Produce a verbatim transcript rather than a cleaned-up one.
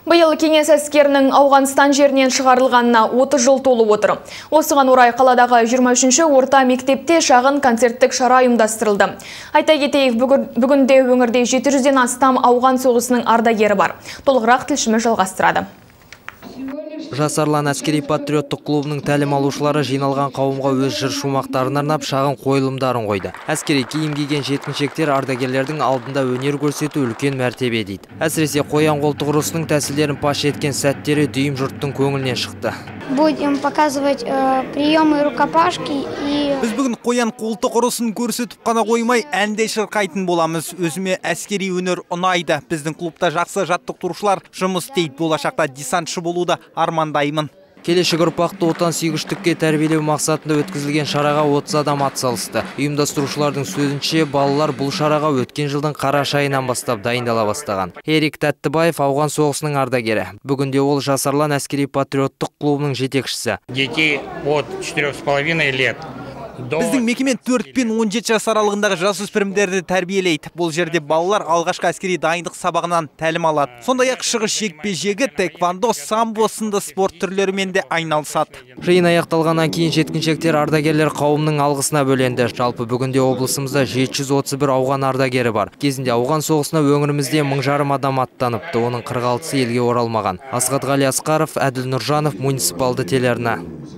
Биыл кеңес әскерінің Ауғанстан жерінен шығарылғанына отыз жыл толып отыр. Осыған орай қаладағы жиырма үшінші орта мектепте шағын концерттік шара ұйымдастырылды. Айта кетейік, бүгінде өңірде жеті жүзден астам ауған соғысының ардагері бар. Толығырақ тілшіміз жалғастырады. Жасарлан әскери патриоттық клубының тәлім алушылары жиналған қауымға өз жыр шумақтарын арнап шағын қойылымдарын қойды. Әскери киім киген жеткіншектер ардагерлердің алдында өнер көрсету үлкен мәртебе дейді. Әсіресе қоян қолтық ұрысының тәсілдерін паш еткен сәттері дүйім жұрттың көңілінен шықты. Будем показывать э, приемы рукопашки и... Біз бүгін қоян қолтық ұрысын көрсетіп қана қоймай, әнде шырқайтын боламыз. Өзіме әскери өнер ұнайды. Біздің клубта жақсы жаттықтырушылар жұмыс істейді. Болашақта десантшы болуды армандаймын. Келешек ұрпақты отан сүйгіштікке тәрбиелеу мақсатында өткізілген шараға отыз адам атсалысты. Ұйымдастырушылардың сөзінше, балалар бұл шараға өткен жылдың қараша айынан бастап дайындала бастаған. Ерик Тәттібаев ауған соғысының ардагері. Бүгінде ол Жасарлан әскери патриоттық клубының жетекшісі. Детей от четырёх с половиной лет. Біздің мекеме төрт пен он жеті жас аралығындағы жасөспірімдерді тәрбиелейді. Бұл жерде балалар алғашқы әскери дайындық сабағынан тәлім алады. Сондай-ақ шығыс жекпе-жегі, тэквондо, самбо сынды спорт түрлерімен де айналысады. Жиын аяқталғаннан кейін жеткіншектер ардагерлер қауымның алғысына бөленді. Жалпы бүгінде облысымызда жеті жүз отыз бір ауған ардагері бар. Кезінде ауған соғысына өңірімізде мың жарым адам аттаныпты. Оның қырық алтысы елге оралмаған. Асхат Ғали Асқаров, Әділ Нұржанов, муниципалды телеарна.